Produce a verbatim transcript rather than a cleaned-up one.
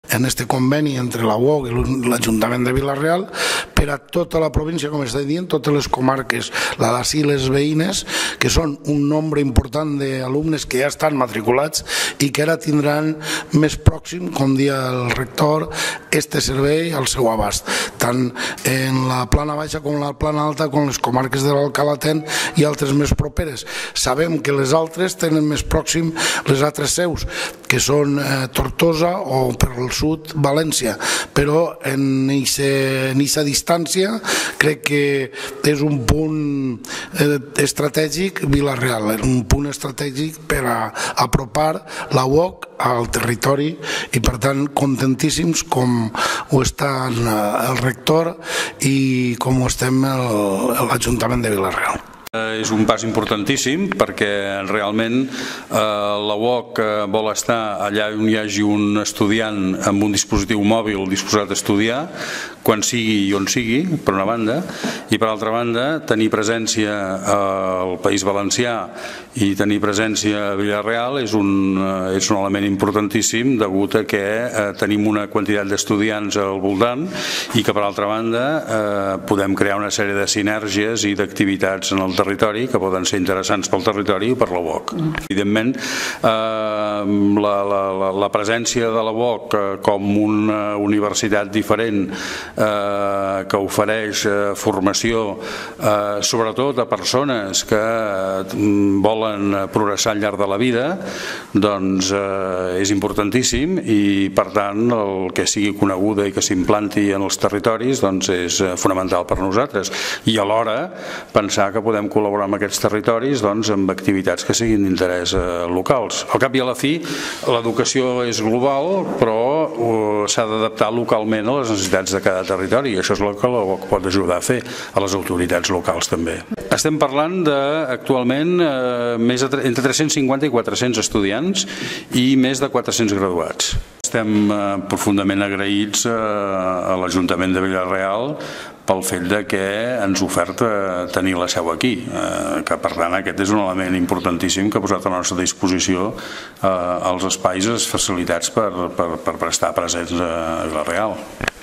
en este conveni entre la U O C i l'Ajuntament de Vila-real per a tota la província, com està dient, totes les comarques, la d'ací les veïnes, que són un nombre important d'alumnes que ja estan matriculats i que ara tindran més pròxim, com dia el rector, este servei al seu abast, tant en la plana baixa com en la plana alta, com les comarques de l'Alcalatén i altres més properes. Sabem que les altres tenen més pròxim les altres seus, que són Tortosa o per al sud València, però en aquesta distància crec que és un punt estratègic Vila-real, és un punt estratègic per a apropar la U O C al territori i per tant contentíssims com ho està el rector i com ho estem l'Ajuntament de Vila-real. És un pas importantíssim perquè realment la U O C vol estar allà on hi hagi un estudiant amb un dispositiu mòbil disposat a estudiar, quan sigui i on sigui, per una banda, i per altra banda tenir presència al País Valencià i tenir presència a Vila-real és un, és un element importantíssim degut a que tenim una quantitat d'estudiants al voltant i que per altra banda podem crear una sèrie de sinergies i d'activitats en el territori que poden ser interessants pel territori i per la U O C. Evidentment, la, la, la presència de la U O C com una universitat diferent que ofereix formació sobretot a persones que volen progressar al llarg de la vida, doncs és importantíssim i per tant el que sigui coneguda i que s'implanti en els territoris doncs és fonamental per nosaltres i alhora pensar que podem col·laborar amb aquests territoris doncs, amb activitats que siguin d'interès locals. Al cap i a la fi, l'educació és global, però s'ha d'adaptar localment a les necessitats de cada territori i això és el que la U O C pot ajudar a fer a les autoritats locals també. Estem parlant d'actualment més de, entre tres-cents cinquanta i quatre-cents estudiants i més de quatre-cents graduats. Estem profundament agraïts a l'Ajuntament de Vila-real pel fet de que ens oferta tenir la seu aquí, que per tant aquest és un element importantíssim que ha posat a la nostra disposició els espais i les facilitats per, per, per prestar presents a Vila-real.